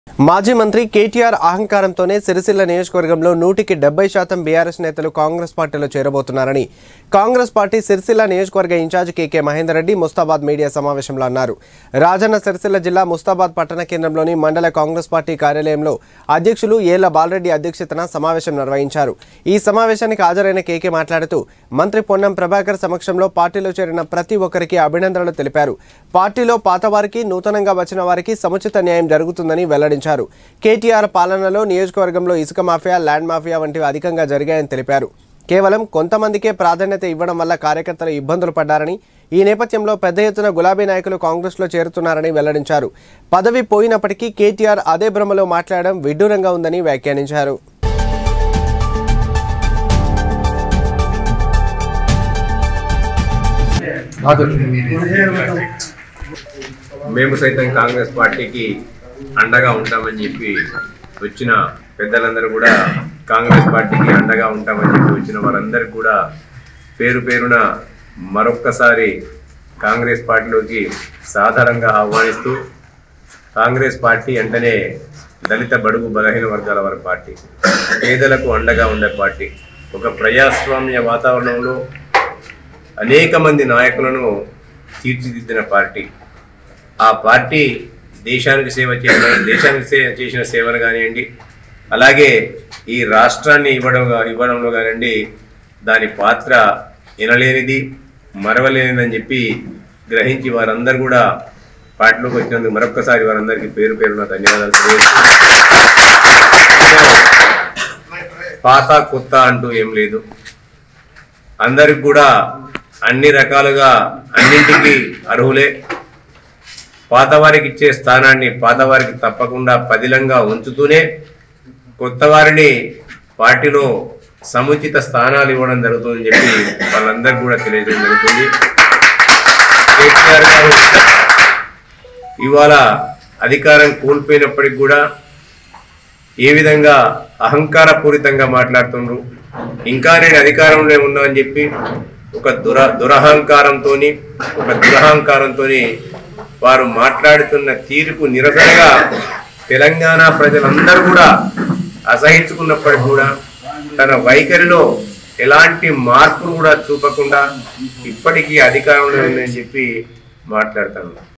మాజీ మంత్రి కేటీఆర్ అహంకారంతోనే సిరిసిల్ల నియోజకవర్గంలో 100% బీఆర్ఎస్ నేతలు కాంగ్రెస్ పార్టీలో చేరబోతున్నారని కాంగ్రెస్ పార్టీ సిరిసిల్ల నియోజకవర్గ ఇన్ఛార్జ్ కేకే మహేందర్ రెడ్డి ముస్తాబాద్ మీడియా సమావేశంలో అన్నారు. రాజన్న సిరిసిల్ల జిల్లా ముస్తాబాద్ పట్టణ కేంద్రంలోని మండల కాంగ్రెస్ పార్టీ కార్యాలయంలో అధ్యక్షులు ఏళ్ల బాలరెడ్డి అధ్యక్షతన సమావేశం నిర్వహించారు. ఈ సమావేశానికి హాజరైన కేకే మాట్లాడుతూ మంత్రి పొన్నం ప్రభాకర్ సమక్షంలో పార్టీలో చేరిన ప్రతి ఒక్కరికి అభినందనలు తెలిపారు. పార్టీలో పాతవారికి నూతనంగా వచ్చిన వారికి సముచిత న్యాయం జరుగుతుందని వెల్లడించారు. కేటీఆర్ పాలనలో నియోజకవర్గంలో ఇసుక మాఫియా, ల్యాండ్ మాఫియా వంటివి అధికంగా జరిగాయని తెలిపారు. కేవలం కొంతమందికే ప్రాధాన్యత ఇవ్వడం వల్ల కార్యకర్తలు ఇబ్బందులు పడ్డారని, ఈ నేపథ్యంలో పెద్ద ఎత్తున గులాబీ నాయకులు కాంగ్రెస్లో చేరుతున్నారని వెల్లడించారు. పదవి పోయినప్పటికీ కేటీఆర్ అదే భ్రమలో మాట్లాడడం విడ్డూరంగా ఉందని వ్యాఖ్యానించారు. మేము సైతం కాంగ్రెస్ పార్టీకి అండగా ఉంటామని చెప్పి వచ్చిన పెద్దలందరూ కూడా కాంగ్రెస్ పార్టీకి అండగా ఉంటామని చెప్పి వచ్చిన వారందరికీ కూడా పేరు పేరున మరొక్కసారి కాంగ్రెస్ పార్టీలోకి సాధారణంగా ఆహ్వానిస్తూ, కాంగ్రెస్ పార్టీ అంటేనే దళిత బడుగు బలహీన వర్గాల వారి పార్టీ, పేదలకు అండగా ఉండే పార్టీ, ఒక ప్రజాస్వామ్య వాతావరణంలో అనేక మంది నాయకులను తీర్చిదిద్దిన పార్టీ. ఆ పార్టీ దేశానికి చేసిన సేవలు కానివ్వండి, అలాగే ఈ రాష్ట్రాన్ని ఇవ్వడంలో కానివ్వండి, దాని పాత్ర వినలేనిది, మరవలేనిదని చెప్పి గ్రహించి వారందరూ కూడా పార్టీలోకి వచ్చినందుకు మరొక్కసారి వారందరికీ పేరు పేరున ధన్యవాదాలు తెలియజేస్తున్నాను. పాత కొత్త అంటూ ఏం లేదు, అందరికి కూడా అన్ని రకాలుగా అన్నింటికి అర్హులే. పాతవారికి ఇచ్చే స్థానాన్ని పాతవారికి తప్పకుండా పదిలంగా ఉంచుతూనే కొత్త వారిని పార్టీలో సముచిత స్థానాలు ఇవ్వడం జరుగుతుందని చెప్పి వాళ్ళందరికీ కూడా తెలియజేయడం జరుగుతుంది. కేటీఆర్ గారు ఇవాళ అధికారం కోల్పోయినప్పటికి కూడా ఏ విధంగా అహంకారపూరితంగా మాట్లాడుతుండ్రు, ఇంకా నేను అధికారంలో ఉన్నా అని చెప్పి ఒక దురహంకారంతో వారు మాట్లాడుతున్న తీరుకు నిరసనగా తెలంగాణ ప్రజలందరూ కూడా అసహించుకున్నప్పటికీ కూడా తన వైఖరిలో ఎలాంటి మార్పును కూడా చూపకుండా ఇప్పటికీ అధికారంలో ఉందని చెప్పి మాట్లాడతాను.